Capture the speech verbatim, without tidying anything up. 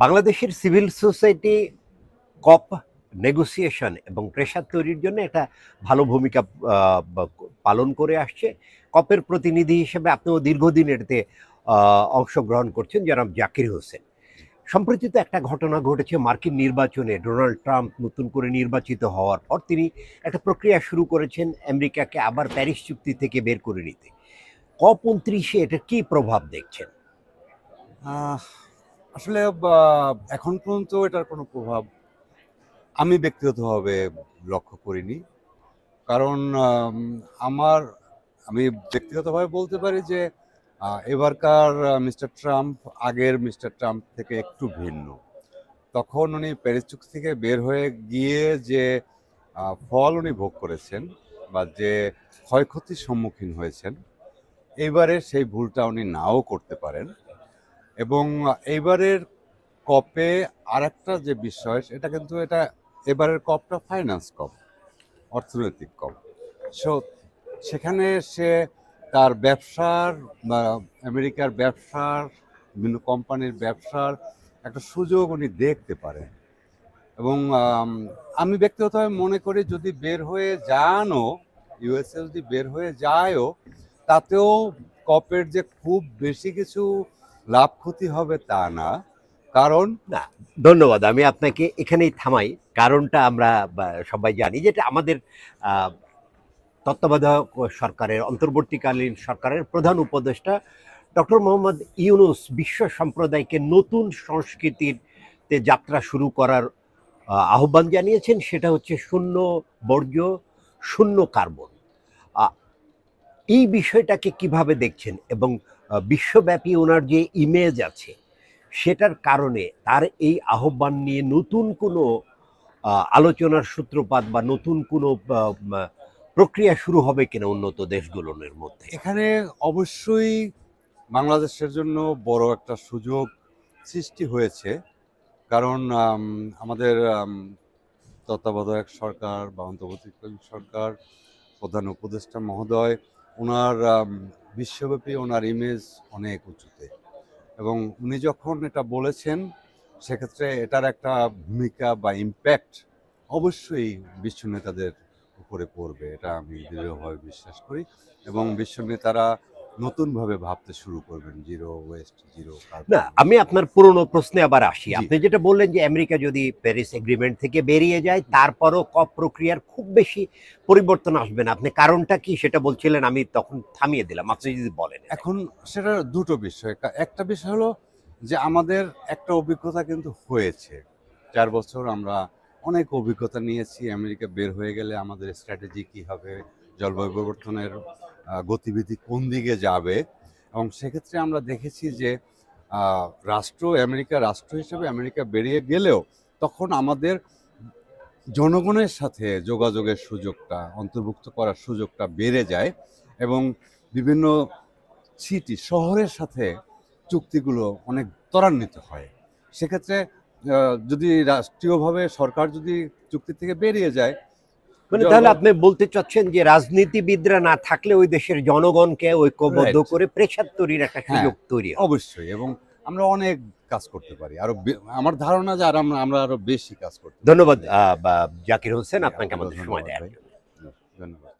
বাংলাদেশের civil society COP negotiation এবং pressure তৈরির জন্য একটা ভালো ভূমিকা আহ, বা- পালন করে আসছে। কপের প্রতিনিধি হিসেবে আপনিও দীর্ঘদিন এটাতে আহ, অংশগ্রহণ করছেন, জনাব জাকির হোসেন। সম্প্রতি তো একটা ঘটনা ঘটেছে, মার্কিন নির্বাচনে ডোনাল্ড ট্রাম্প নতুন করে নির্বাচিত হওয়ার পর তিনি একটা প্রক্রিয়া শুরু করেছেন আমেরিকাকে আবার প্যারিস চুক্তি থেকে বের করে নিতে। কপ উনত্রিশে এটা কি প্রভাব দেখছেন? আহ, আসলে বা, এখন পর্যন্ত এটার কোনো প্রভাব আমি ব্যক্তিগতভাবে লক্ষ্য করিনি। কারণ আম, আমার আমি ব্যক্তিগতভাবে বলতে পারি যে আহ, এবারকার মিস্টার ট্রাম্প আগের মিস্টার ট্রাম্প থেকে একটু ভিন্ন। তখন উনি প্যারিস চুক্তি থেকে বের হয়ে গিয়ে যে আহ, ফল উনি ভোগ করেছেন বা যে ক্ষয়ক্ষতির সম্মুখীন হয়েছেন, এইবারে সেই ভুলটা উনি নাও করতে পারেন। এবং এইবারের কপে আরেকটা যে বিষয়, এটা কিন্তু এটা এবারের কপটা ফাইন্যান্স কপ, অর্থনৈতিক কপ। সো সেখানে সে তার ব্যবসার বা আমেরিকার ব্যবসার বিভিন্ন কোম্পানির ব্যবসার একটা সুযোগ উনি দেখতে পারেন। এবং আম, আমি ব্যক্তিগতভাবে মনে করি যদি বের হয়ে যানও, ইউএসএ যদি বের হয়ে যায়ও, তাতেও কপের যে খুব বেশি কিছু লাভ ক্ষতি হবে তা না। কারণ না, ধন্যবাদ। আমি আপনাকে এখানেই থামাই। কারণটা আমরা বা, সবাই জানি, যেটা আমাদের আহ, তত্ত্বাবধায়ক সরকারের, অন্তর্বর্তীকালীন সরকারের প্রধান উপদেষ্টা ডক্টর মোহাম্মদ ইউনুস বিশ্ব সম্প্রদায়কে নতুন সংস্কৃতিতে যাত্রা শুরু করার আহ, আহ্বান জানিয়েছেন। সেটা হচ্ছে শূন্য বর্জ্য, শূন্য কার্বন। আহ, এই বিষয়টাকে কিভাবে দেখছেন? এবং আহ, বিশ্বব্যাপী ওনার যে ইমেজ আছে সেটার কারণে তার এই আহ্বান নিয়ে নতুন কোনো আহ, আলোচনার সূত্রপাত বা নতুন কোনো আহ, উম, প্রক্রিয়া শুরু হবে কিনা উন্নত দেশগুলোর মধ্যে? এখানে অবশ্যই বাংলাদেশের জন্য বড় একটা সুযোগ সৃষ্টি হয়েছে। কারণ আম, আমাদের আম, তত্ত্বাবধায়ক সরকার বা অন্তর্বর্তীকালীন সরকার, প্রধান উপদেষ্টা মহোদয়, ওনার আম, বিশ্বব্যাপী ওনার ইমেজ অনেক উঁচুতে। এবং উনি যখন এটা বলেছেন, সেক্ষেত্রে এটার একটা ভূমিকা বা ইম্প্যাক্ট অবশ্যই বিশ্ব নেতাদের উপরে পড়বে, এটা আমি দৃঢ়ভাবে বিশ্বাস করি। এবং বিশ্ব নেতারা নতুনভাবে ভাবতে শুরু করবেন জিরো ওয়েস্ট, জিরো না, কার্বন। আমি আপনার পুরনো প্রশ্নে আবার আসি। জি, আপনি যেটা বললেন যে আমেরিকা যদি প্যারিস এগ্রিমেন্ট থেকে বেরিয়ে যায় তারপরও কপ প্রক্রিয়ার খুব বেশি পরিবর্তন আসবে না, আপনি কারণটা কি সেটা বলছিলেন, আমি তখন থামিয়ে দিলাম। আপনি যদি বলেন। এখন সেটা দুটো বিষয়। কা- একটা বিষয় হলো যে আমাদের একটা অভিজ্ঞতা কিন্তু হয়েছে। চার বছর আমরা অনেক অভিজ্ঞতা নিয়েছি। আমেরিকা বের হয়ে গেলে আমাদের স্ট্র্যাটেজি কী হবে, জলবায়ু পরিবর্তনের আহ, গতিবিধি কোন দিকে যাবে। এবং সেক্ষেত্রে আমরা দেখেছি যে আহ, রাষ্ট্র আমেরিকা রাষ্ট্র হিসেবে আমেরিকা বেরিয়ে গেলেও তখন আমাদের জনগণের সাথে যোগাযোগের সুযোগটা, অন্তর্ভুক্ত করার সুযোগটা বেড়ে যায়। এবং বিভিন্ন সিটি শহরের সাথে চুক্তিগুলো অনেক ত্বরান্বিত হয়। সেক্ষেত্রে আহ, যদি রাষ্ট্রীয়ভাবে সরকার যদি চুক্তি থেকে বেরিয়ে যায়, মানে তাহলে জলবায়ু আপনি বলতে চাচ্ছেন যে রাজনীতিবিদরা না থাকলে ওই দেশের জনগণকে ঐক্যবদ্ধ রাইট, করে প্রেসার তৈরির একটা হ্যাঁ, সুযোগ তৈরি হবে। অবশ্যই। এবং আমরা অনেক কাজ করতে পারি আরো, বে- আমার ধারণা যে আর আমরা আমরা আরো বেশি কাজ করতে পারি। ধন্যবাদ আহ, বা- জাকির হোসেন, জি, আপনাকে আপনাকেও আমাদের সময় ধন্যবাদ দেওয়ার ভাই। জন্য। জি, ধন্যবাদ।